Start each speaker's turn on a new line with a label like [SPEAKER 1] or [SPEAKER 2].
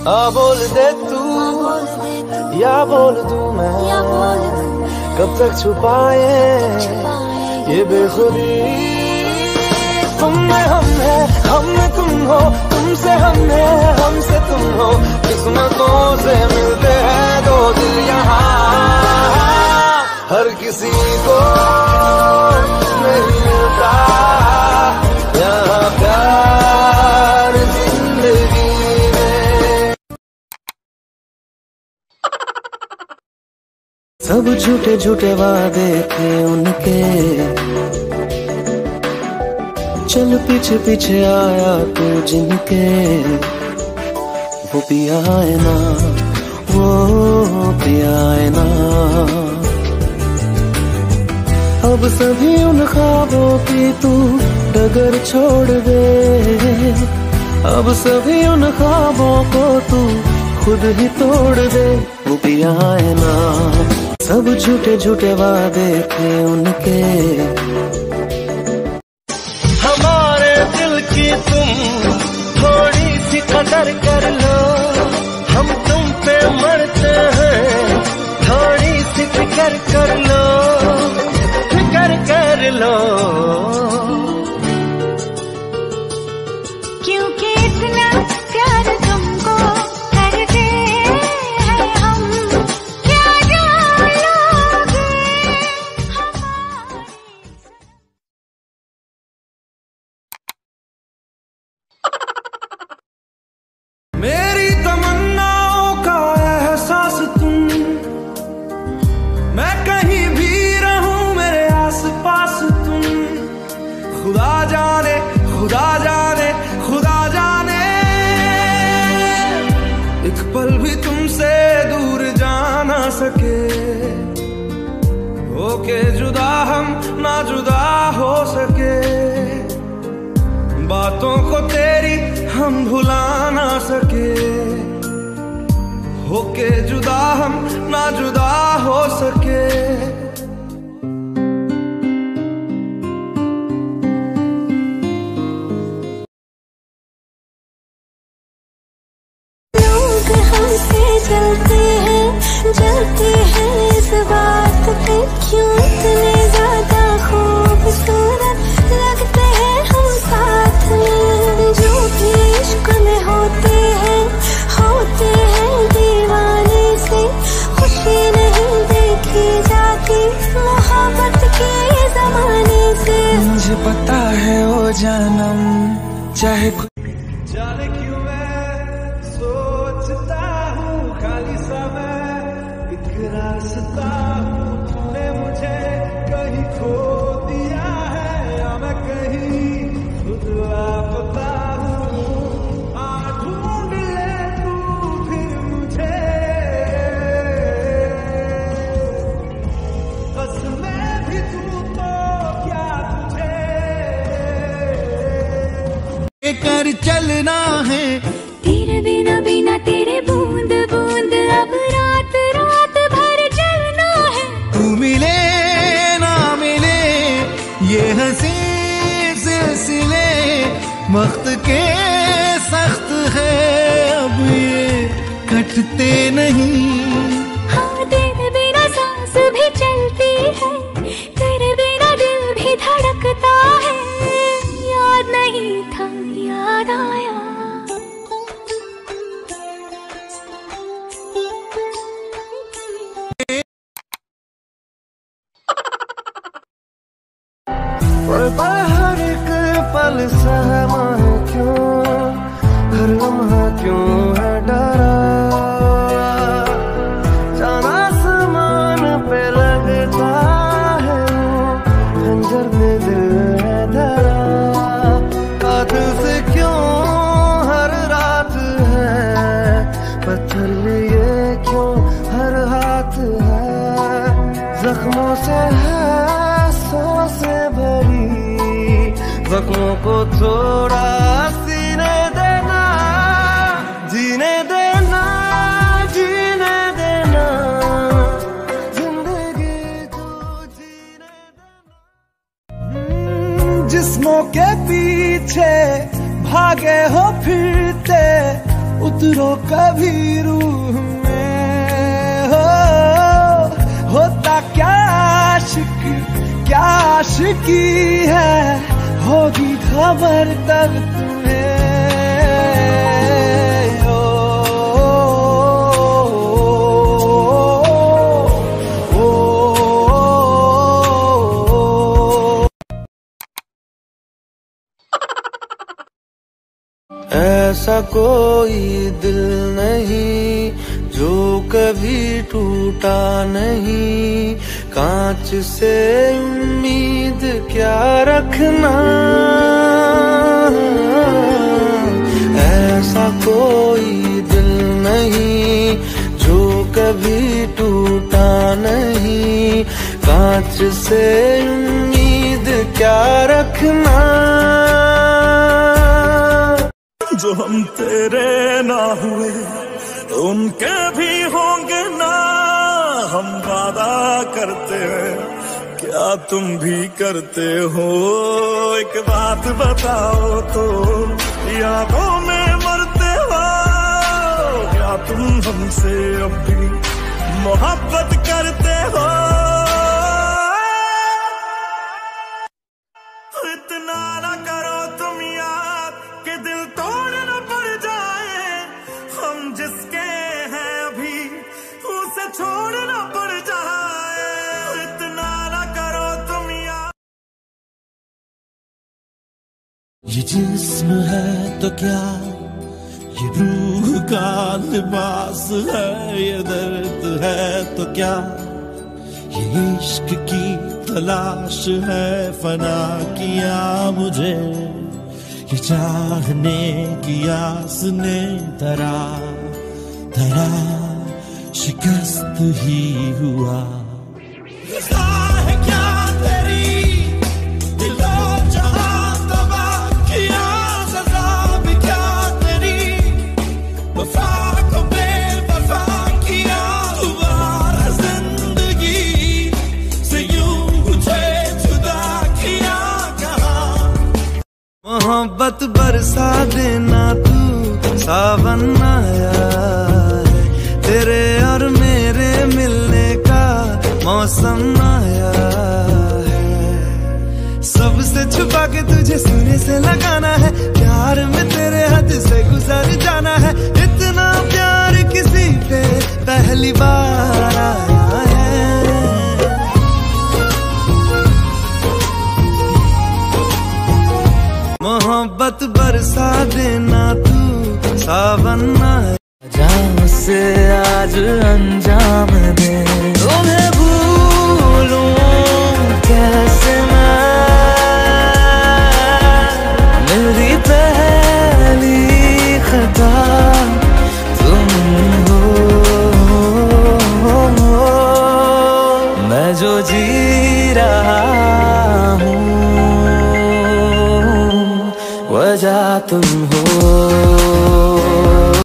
[SPEAKER 1] बोल दे तू या बोल दूं मैं, कब तक छुपाए ये बेखुदी। तुम में हम है, हम में तुम हो, तुमसे हम है, हमसे तुम हो। किस्मतों से मिलते हैं दो दिल यहाँ, हर किसी को नहीं मिलता यहाँ प्यार जिंदगी में। सब झूठे झूठे वादे थे उनके, चल पीछे पीछे आया तू जिनके। वो पिया है ना, वो पिया है ना। अब सभी उन ख्वाबों की तू डगर छोड़ दे, अब सभी उन ख्वाबों को तू खुद ही तोड़ दे। वो पिया है ना, सब झूठे झूठे वादे थे उनके।
[SPEAKER 2] हमारे दिल की तुम थोड़ी सी कदर कर लो, हम तुम पे मरते हैं, थोड़ी सी फिक्र कर लो, फिक्र कर लो।
[SPEAKER 3] क्योंकि इतना प्यार तुमको करते हैं हम, क्या जानोगे हमारे।
[SPEAKER 1] मेरी तमन्नाओं का एहसास तुम, मैं कहीं भी रहूं मेरे आस पास तुम। खुदा जाने, खुदा जाने, खुदा जाने, एक पल भी तुमसे दूर जा ना सके। होके जुदा हम ना जुदा हो सके, बातों को तेरी हम भुला ना सके। होके जुदा हम ना जुदा हो सके।
[SPEAKER 3] लोग हमसे जलते हैं इस बात पे, क्यों इतने ज्यादा खूबसूरत लगते हैं हम साथ में। जो भी इश्क में होते हैं दीवाने से, खुशी नहीं देखी जाती मोहब्बत के जमाने से।
[SPEAKER 1] मुझे पता है ओ जानम, चाहे जाने क्यों मैं सोचता हूँ खाली सा मैं एक रास्ता हूँ। तूने मुझे कहीं खो दिया है या मैं कहीं खुद लापता हूँ। आ ढूंढ ले तू फिर मुझे, बस मैं भी तू तो क्या तुझे कर चलना है।
[SPEAKER 3] तेरे बिना बिना तेरे बूंद बूंद अब रात रात भर चलना है।
[SPEAKER 2] तू मिले ना मिले ये हंसी सिलसिले वक्त के सख्त है, अब ये कटते नहीं।
[SPEAKER 3] हाँ तेरे बिना सांस भी चलती है, तेरे बिना दिल भी धड़कता है। याद नहीं था याद आया,
[SPEAKER 1] हर एक पल सहमा है क्यों, हर लम्हा क्यों है डरा। जाना आसमान पे लगता है खंजर में दिल है धरा। कातिल से क्यों हर रात है पत्थर लिए क्यों हर हाथ है। जख्मों से है सांसें भरी, जख्मों को थोड़ा सीने देना, जीने देना, जीने देना, जिंदगी को जीने देना। जिस्मों के पीछे भागे हो फिरते, उतरो कभी रूह में। होता क्या आशिक क्या आशिकी है, होगी खबर तब तुम्हें।
[SPEAKER 2] ऐसा कोई दिल नहीं जो कभी टूटा नहीं, कांच से उम्मीद क्या रखना। ऐसा कोई दिल नहीं जो कभी टूटा नहीं, कांच से उम्मीद क्या रखना।
[SPEAKER 4] जो हम तेरे ना हुए उनके भी होंगे ना, हम वादा करते हैं क्या तुम भी करते हो। एक बात बताओ तो यादों में मरते हो, क्या तुम हमसे अब भी मोहब्बत करते हो। इतना ना करो तुम याद कि दिल तोड़ना पड़ जाए, हम जिसके हैं अभी उसे छोड़ना पड़ जाए। इतना ना करो तुम याद।
[SPEAKER 5] ये जिस्म है तो क्या, ये रूह का लिबास है, ये दर्द है तो क्या, ये इश्क की तलाश है। फना किया मुझे ये चाहने की आस ने, धरा धरा शिकस्त ही हुआ। है क्या तेरी दिलो जहां तबाह किया, सजा भी क्या तेरी वफा को बेवफा किया। दोबारा जिंदगी से यूं मुझे जुदा किया, कहा
[SPEAKER 1] मोहब्बत बरसा देना तू सावन आया है, तेरे और मेरे मिलने का मौसम आया है। सबसे छुपा के तुझे सीने से लगाना है, प्यार में तेरे हद से गुजर जाना है। इतना प्यार किसी पे पहली बार आया है। मोहब्बत बरसा देना तू सावन आया।
[SPEAKER 6] जाम से आज अंजाम दे,
[SPEAKER 1] तुम्हें भूलूं
[SPEAKER 6] कैसे मैं, मेरी पहली खता तुम हो। मैं जो जी रहा हूँ वजह तुम हो।